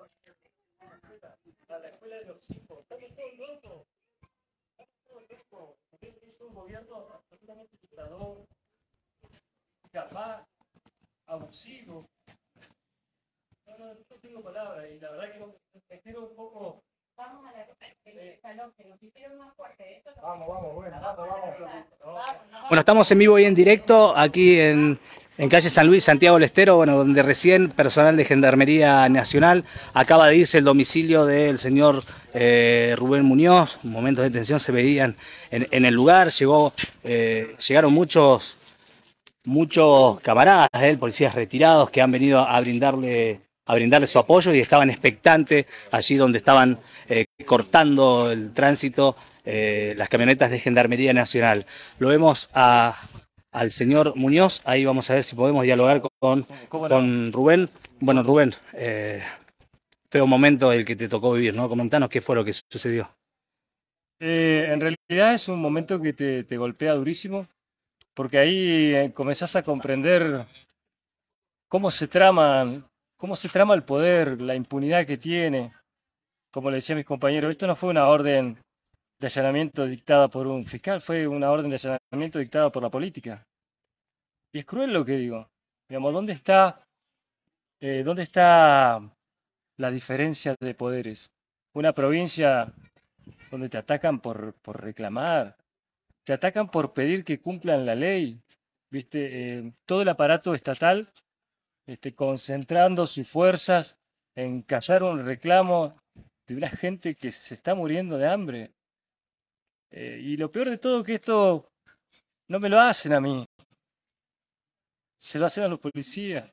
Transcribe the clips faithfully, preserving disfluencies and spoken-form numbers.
A la escuela de los hijos. Estamos todos locos. Estamos todos locos. Es un gobierno absolutamente dictador, capaz, abusivo. No, no, no tengo palabras y la verdad que no, me quedo un poco. Vamos a la eh, salón, que nos hicieron más fuerte. Eso no vamos, vamos, bueno, vamos, vamos. vamos. Bueno, estamos en vivo y en directo aquí en, en calle San Luis, Santiago del Estero, bueno, donde recién personal de Gendarmería Nacional acaba de irse el domicilio del señor eh, Rubén Muñoz. Momentos de tensión se veían en, en el lugar, llegó, eh, llegaron muchos, muchos camaradas de él, policías retirados que han venido a brindarle, a brindarle su apoyo y estaban expectantes allí donde estaban eh, cortando el tránsito. Eh, las camionetas de Gendarmería Nacional. Lo vemos a, al señor Muñoz, ahí vamos a ver si podemos dialogar con, con Rubén. Bueno, Rubén, eh, feo momento el que te tocó vivir, ¿no? Comentanos qué fue lo que sucedió. Eh, en realidad es un momento que te, te golpea durísimo, porque ahí eh, comenzás a comprender cómo se traman, cómo se trama el poder, la impunidad que tiene. Como le decía a mis compañeros, esto no fue una orden de allanamiento dictada por un fiscal, fue una orden de allanamiento dictada por la política. Y es cruel lo que digo. Digamos, ¿dónde está, eh, dónde está la diferencia de poderes? Una provincia donde te atacan por, por reclamar, te atacan por pedir que cumplan la ley, ¿viste? Eh, todo el aparato estatal este, concentrando sus fuerzas en callar un reclamo de una gente que se está muriendo de hambre. Eh, y lo peor de todo es que esto no me lo hacen a mí, se lo hacen a los policías,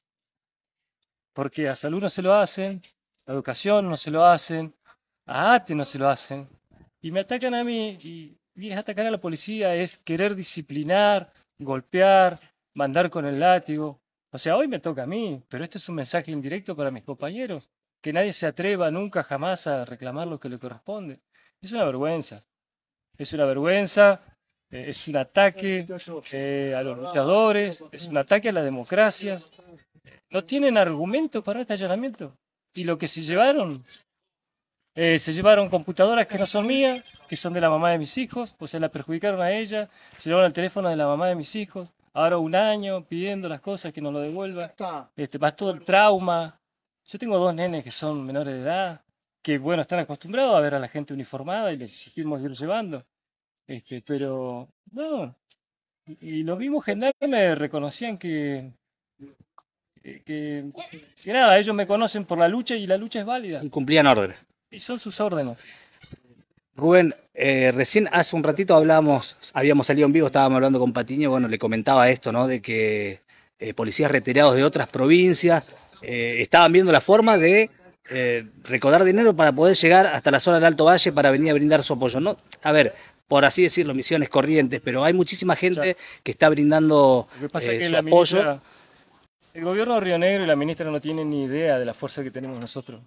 porque a salud no se lo hacen, a educación no se lo hacen, a ATE no se lo hacen, y me atacan a mí, y, y es atacar a la policía, es querer disciplinar, golpear, mandar con el látigo. O sea, hoy me toca a mí, pero este es un mensaje indirecto para mis compañeros, que nadie se atreva nunca jamás a reclamar lo que le corresponde. Es una vergüenza. Es una vergüenza, eh, es un ataque eh, a los luchadores, es un ataque a la democracia. No tienen argumento para este allanamiento. Y lo que se llevaron, eh, se llevaron computadoras que no son mías, que son de la mamá de mis hijos, o sea, la perjudicaron a ella, se llevaron el teléfono de la mamá de mis hijos, ahora un año pidiendo las cosas que nos lo devuelvan, este, más todo el trauma. Yo tengo dos nenes que son menores de edad, que bueno, están acostumbrados a ver a la gente uniformada y les exigimos ir llevando. Este, pero no, y, y los mismos gendarmes reconocían que, que, que, que nada, ellos me conocen por la lucha y la lucha es válida. Y cumplían órdenes. Y son sus órdenes. Rubén, eh, recién hace un ratito hablábamos, habíamos salido en vivo, estábamos hablando con Patiño, bueno, le comentaba esto, ¿no? De que eh, policías retirados de otras provincias eh, estaban viendo la forma de eh, recaudar dinero para poder llegar hasta la zona del Alto Valle para venir a brindar su apoyo, ¿no? A ver, por así decirlo, Misiones Corrientes, pero hay muchísima gente ya que está brindando Lo que pasa eh, es que su la apoyo. Ministra, el gobierno de Río Negro y la ministra no tienen ni idea de la fuerza que tenemos nosotros.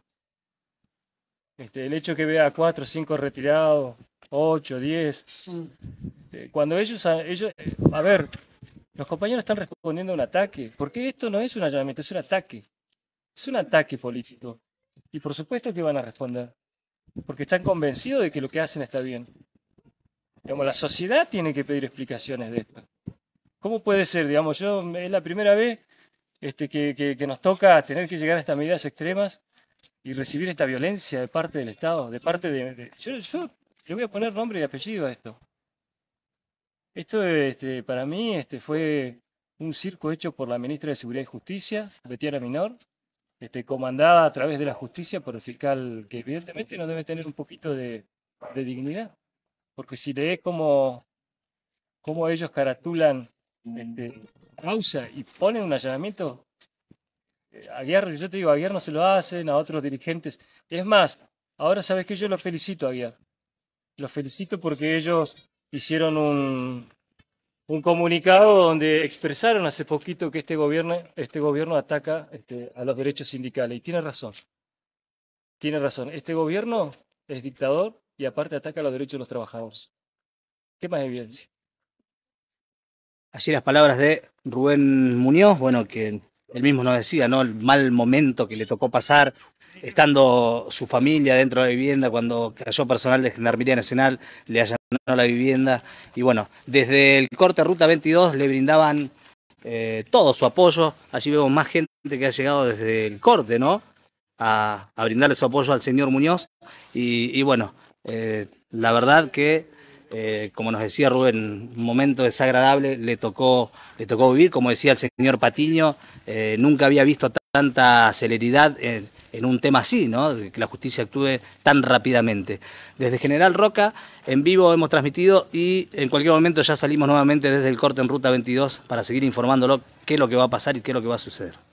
Este, el hecho que vea cuatro, cinco retirados, ocho, diez, eh, cuando ellos, a, ellos, a ver, los compañeros están respondiendo a un ataque, porque esto no es un allanamiento, es un ataque, es un ataque político. Y por supuesto que van a responder, porque están convencidos de que lo que hacen está bien. Digamos, la sociedad tiene que pedir explicaciones de esto. ¿Cómo puede ser? Digamos, yo es la primera vez este, que, que, que nos toca tener que llegar a estas medidas extremas y recibir esta violencia de parte del Estado, de parte de... de yo, yo le voy a poner nombre y apellido a esto. Esto este, para mí este, fue un circo hecho por la ministra de Seguridad y Justicia, Betiana Minor, este, comandada a través de la justicia por el fiscal, que evidentemente no debe tener un poquito de, de dignidad. Porque si lees cómo, cómo ellos caratulan este, causa y ponen un allanamiento, eh, a Aguiar, yo te digo, a Aguiar no se lo hacen, a otros dirigentes. Es más, ahora sabes que yo los felicito a Aguiar. Los felicito porque ellos hicieron un, un comunicado donde expresaron hace poquito que este gobierno, este gobierno ataca este, a los derechos sindicales. Y tiene razón. Tiene razón. Este gobierno es dictador y aparte ataca los derechos de los trabajadores. ¿Qué más evidencia? Allí las palabras de Rubén Muñoz, bueno, que él mismo nos decía, ¿no? El mal momento que le tocó pasar, estando su familia dentro de la vivienda, cuando cayó personal de Gendarmería Nacional, le allanó la vivienda. Y bueno, desde el corte Ruta veintidós le brindaban eh, todo su apoyo. Allí vemos más gente que ha llegado desde el corte, ¿no? A, a brindarle su apoyo al señor Muñoz. Y, y bueno, eh, la verdad que, eh, como nos decía Rubén, un momento desagradable le tocó, le tocó vivir. Como decía el señor Patiño, eh, nunca había visto tanta celeridad en, en un tema así, ¿no? De que la justicia actúe tan rápidamente. Desde General Roca, en vivo hemos transmitido y en cualquier momento ya salimos nuevamente desde el corte en Ruta veintidós para seguir informándolo qué es lo que va a pasar y qué es lo que va a suceder.